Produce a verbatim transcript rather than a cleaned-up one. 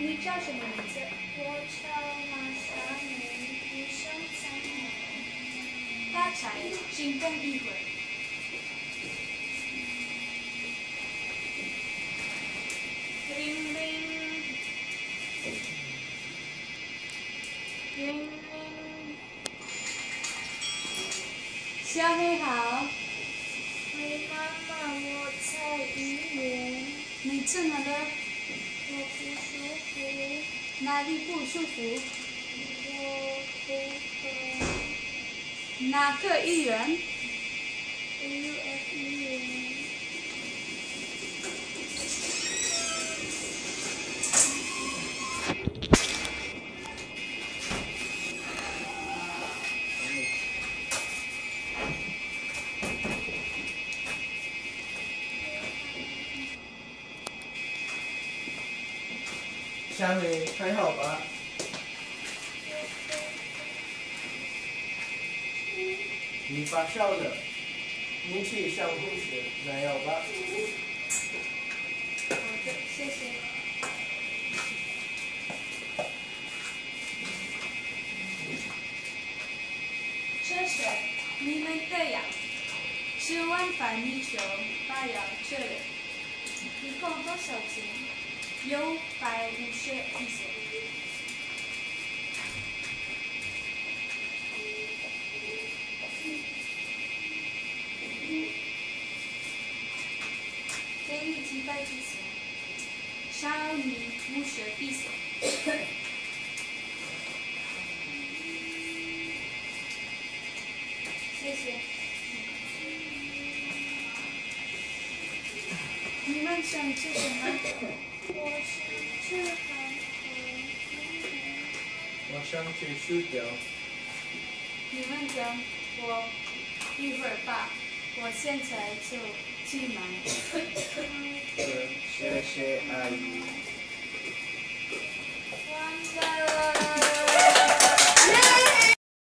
你叫什么名字？ 我叫马小明，一生三年。 发财，请等一会儿。铃铃，铃铃。小黑好。 喂，妈妈，我才一年。 你怎么了？ 我不舒服。 哪里不舒服？ 我不疼。 哪个医院 ？W I S 医院。 小美，还好吧？你发烧了，你去小护士拿药吧。 好的，谢谢。这是你们的药，吃完饭你就把药吃了。一共多少钱？有百五十一些。给你几百几些，少你五十一些。谢谢。你们想吃什么？ 我想吃韩国。 我想吃薯条。 你们等我一会儿吧，我现在就去忙。 谢谢阿姨。